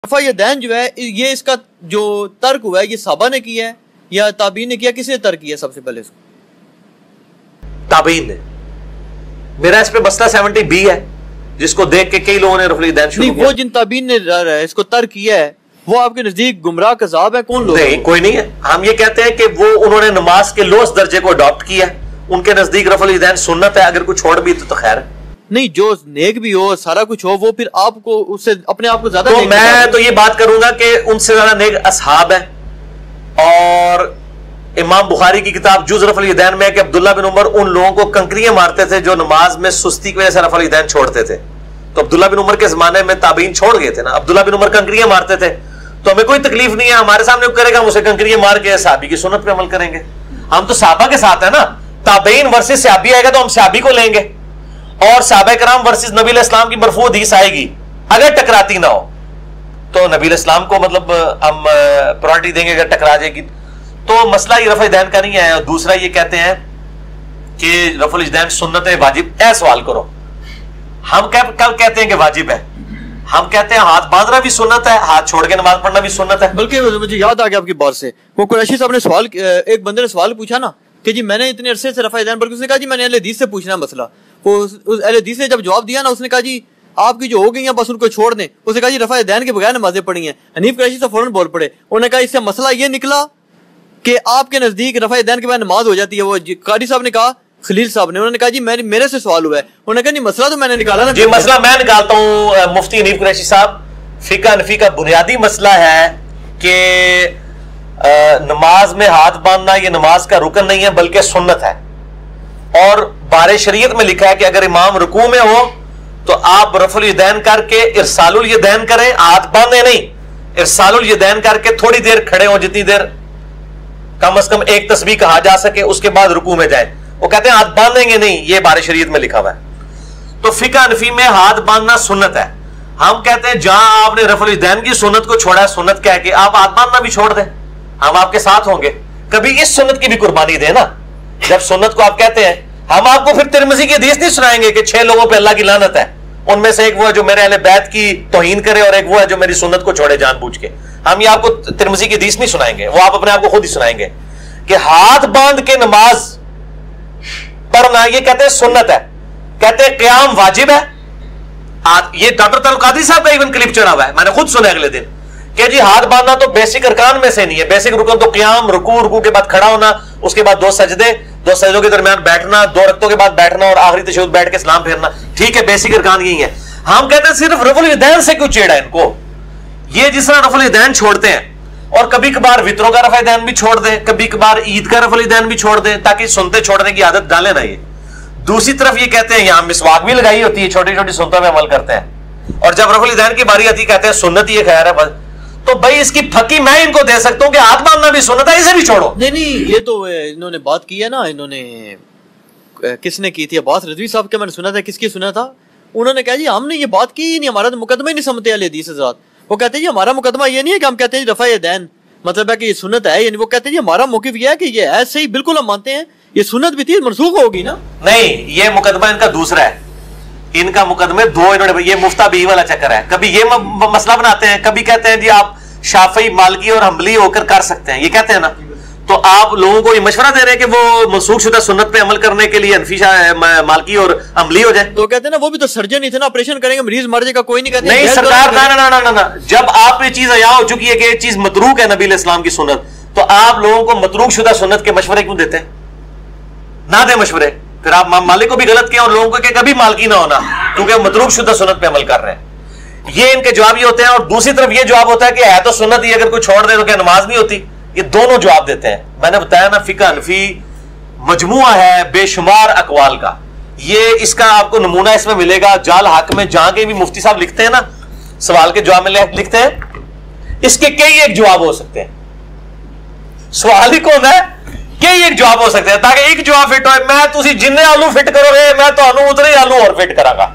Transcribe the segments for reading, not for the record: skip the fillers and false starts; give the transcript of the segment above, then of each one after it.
रफा यदैन जो है ये इसका जो तर्क हुआ है ये साहबा ने किया है या ताबीन ने किया, किसने तर्क किया सबसे पहले इसको? ताबीन ने। मेरा इस पे मसला 70B है जिसको देख के कई लोगों ने रफल यदैन शुरू किया। वो जिन ताबीन ने इसको तर्क किया है वो आपके नजदीक गुमराह कज़ाब है? कौन लोग? नहीं, कोई नहीं है। हम ये कहते हैं कि वो उन्होंने नमाज के लोस दर्जे को अडॉप्ट किया है, उनके नजदीक रफल यदैन सुन्नत है, अगर कुछ छोड़ भी तो खैर है। नहीं, जो नेक भी हो सारा कुछ हो वो फिर आपको उससे अपने आप को ज्यादा तो मैं तो ये बात करूंगा कि उनसे ज्यादा नेक असहाब है। और इमाम बुखारी की किताब जुज़ रफल यदैन में है कि अब्दुल्ला बिन उमर उन लोगों को कंकरियां मारते थे जो नमाज में सुस्ती की वजह से रफल यदैन छोड़ते थे। तो अब्दुल्ला बिन उमर के जमाने में ताबीन छोड़ गए थे ना, अब्दुल्ला बिन उमर कंकरियां मारते थे, तो हमें कोई तकलीफ नहीं है, हमारे सामने करेगा हम उसे कंकरियां मार के सहाबी की सुन्नत पे अमल करेंगे। हम तो सहाबा के साथ है ना, ताबीन वर्सेस सहाबी आएगा तो हम सहाबी को लेंगे, और सहाबा कराम वर्सेस नबी इस्लाम की मरफू हदीस आएगी, अगर टकराती ना हो तो नबी इस्लाम को मतलब हम प्रायोरिटी देंगे, अगर टकरा जाएगी तो मसला ये रफल यदैन का नहीं है। और दूसरा ये कहते हैं कि रफल यदैन सुन्नत है वाजिब, ऐसा सवाल करो। हम कल कहते हैं कि वाजिब है, हम कहते हैं हाथ बांधना भी सुन्नत है, हाथ छोड़ के नमाज पढ़ना भी सुन्नत है। बल्कि मुझे याद आ गया आपकी बात से, वो कुरैशी साहब ने सवाल, एक बंदे ने सवाल पूछा ना कि जी मैंने इतने अरसे से रफा यदैन, बल्कि उसने कहा जी मैंने अहले हदीस से पूछना मसला। वो उस अहले हदीस ने जब जवाब दिया ना, उसने कहा जी आपकी जो हो गई हैं बस उनको छोड़ दें। उसने कहा जी रफा यदैन के बगैर नमाजें पढ़ी हैं। हनीफ कुरैशी से फौरन बोल पड़े, उन्होंने कहा इससे मसला ये निकला कि आपके नजदीक रफा यदैन के बगैर नमाज हो जाती है। वो कारी साहब ने कहा, खलील साहब ने, उन्होंने कहा जी मेरे से सवाल हुआ है। उन्होंने कहा नहीं मसला तो मैंने निकाला ना। जी मसला मैं निकालता हूँ मुफ्ती हनीफ कुरैशी साहब। फिका हनफी का बुनियादी मसला है कि नमाज में हाथ बांधना ये नमाज का रुकन नहीं है बल्कि सुन्नत है। और बारे शरीयत में लिखा है कि अगर इमाम रुकू में हो तो आप रफुल यदैन करके इरसालुल यदैन करें, हाथ बांधे नहीं, इरसालुल यदैन करके थोड़ी देर खड़े हो, जितनी देर कम से कम एक तस्बीह कहा जा सके, उसके बाद रुकू में जाए। वो कहते हैं हाथ बांधेंगे नहीं, ये बारे शरीयत में लिखा हुआ है। तो फिका हनफी में हाथ बांधना सुन्नत है। हम कहते हैं जहां आपने रफुल यदैन की सुन्नत को छोड़ा है, सुन्नत कह के आप हाथ बांधना भी छोड़ दें, हम आपके साथ होंगे। कभी इस सुन्नत की भी कुर्बानी दें ना, जब सुन्नत को आप कहते हैं। हम आपको फिर तिरमिज़ी की हदीस नहीं सुनाएंगे कि 6 लोगों पे अल्लाह की लानत है, उनमें से एक वो है जो मेरे अहले बैत की तौहीन करे और एक वो है जो मेरी सुन्नत को छोड़े जानबूझ के। हम ये आपको तिरमिज़ी की हदीस नहीं सुनाएंगे, वो आप अपने आप को खुद ही सुनाएंगे कि हाथ बांध के नमाज पढ़ना ये कहते हैं सुन्नत है, कहते हैं क़याम वाजिब है। ये डॉक्टर तलुल कादरी साहब का इवन क्लिप चढ़ा हुआ है, मैंने खुद सुना अगले दिन कि जी हाथ बांधना तो बेसिक अरकान में से नहीं है। बेसिक रुकन तो क़याम, रुकू के बाद खड़ा होना, उसके बाद 2 सजदे, 2 सजदों के दरमियान बैठना, 2 रकतों के बाद बैठना और आखिरी तशहुद बैठ के सलाम फेरना। ठीक है, बेसिक अरकान यही है। हम कहते हैं सिर्फ रफुल यदैन से क्यों छेड़ा इनको? ये जिस तरह रफुल यदैन छोड़ते हैं और कभी कभार वित्रों का रफा यदैन भी छोड़ दें, कभी कभार ईद का रफुल यदैन भी छोड़ दें, ताकि सुनते छोड़ने की आदत डालें ना। ये दूसरी तरफ ये कहते हैं यहां मिसवाक भी लगाई होती है, छोटी छोटी सुन्नतों में अमल करते हैं, और जब रफुल यदैन की बारी आती है कहते हैं सुन्नत ये खैर है बस। तो भाई इसकी फकी मैं इनको दे सकता हूं कि हाथ बांधना भी सुन्नत है, इसे भी छोड़ो। नहीं, ये तो इन्होंने बात की है ना, इन्होंने किसने की थी? अब्बास रिजवी साहब के, मैंने सुना था। किसकी सुना था? उन्होंने कहा जी हमने ये बात की ही नहीं, हमारा तो मुकदमा ही नहीं समझते अहले हदीस हज़रात। वो कहते हैं जी हमारा मुकदमा ये नहीं है कि हम कहते हैं रफा यदैन मतलब है कि ये सुन्नत है, यानी वो कहते हैं जी हमारा मौक़िफ़ ये है कि ये ऐसे ही बिल्कुल हम मानते हैं ये सुन्नत भी थी, मनसूख होगी ना। नहीं, ये मुकदमा इनका दूसरा है। इनका मुकदमे 2 इन्होंने, ये मुफ्ता बी वाला चक्कर है। कभी ये मसला बनाते हैं, कभी कहते हैं जी आप शाफी, मालकी और हम्बली होकर कर सकते हैं, ये कहते हैं ना। तो आप लोगों को ये मशवरा दे रहे हैं कि वो मनसूख शुदा सुन्नत पे अमल करने के लिए हनफी, मालकी और अमली हो जाए। तो कहते हैं ना वो भी तो सर्जन ही थे ना, ऑपरेशन करेंगे मरीज मर जाएगा, कोई नहीं कहते नहीं सरकार, ना। जब आप ये चीज अया हो चुकी है कि ये चीज मतरूक है नबी इस्लाम की सुन्नत, तो आप लोगों को मतरूक शुदा सुन्नत के मशवरे क्यों देते हैं? ना दे मशवरे, फिर आप मालिक को भी गलत किया और लोगों को कभी मालकी ना होना, क्योंकि मतरूक शुदा सुन्नत पे अमल कर रहे हैं। ये इनके जवाब ये होते हैं। और दूसरी तरफ ये जवाब होता है कि है तो सुन्नत ही, अगर कोई छोड़ दे तो क्या नमाज नहीं होती? ये दोनों जवाब देते हैं। मैंने बताया ना फिका हनफी मजमुआ है बेशुमार अकवाल का। ये इसका आपको नमूना इसमें मिलेगा जाल हक में, जहां के भी मुफ्ती साहब लिखते हैं ना, सवाल के जवाब में लिखते हैं, इसके कई एक जवाब हो सकते हैं। सवाल ही कौन है, कई एक जवाब हो सकते हैं, ताकि एक जवाब फिट हो। मैं तुसी जिन्ने आलू फिट करोगे मैं तो उतने आलू और फिट करांगा।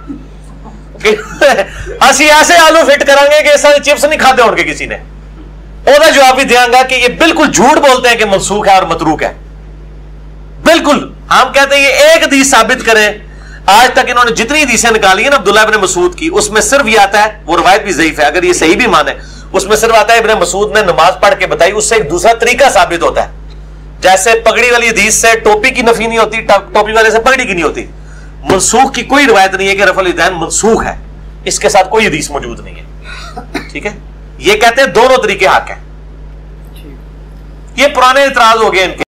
असि ऐसे आलू फिट करांगे कि सारे चिप्स नहीं खाते होंगे किसी ने। ओदा जवाब भी देंगे कि ये बिल्कुल झूठ बोलते हैं कि मनसूख है और मतरूक है। बिल्कुल हम कहते हैं ये एक हदीस साबित करें। आज तक इन्होंने जितनी हदीसें निकाली है ना अब्दुल्लाह इब्न मसूद की, उसमें सिर्फ ये आता है, वो रवायत भी ज़ईफ है, अगर ये सही भी माने उसमें सिर्फ आता है इब्ने मसूद ने नमाज पढ़ के बताई, उससे एक दूसरा तरीका साबित होता है। जैसे पगड़ी वाली हदीस से टोपी की नफी नहीं होती, टोपी वाले से पगड़ी की नहीं होती। मनसूख की कोई रिवायत नहीं है कि रफल यदैन मनसूख है, इसके साथ कोई हदीस मौजूद नहीं है। ठीक है, ये कहते हैं दोनों तरीके हक है। ये पुराने इतराज हो गए इनके।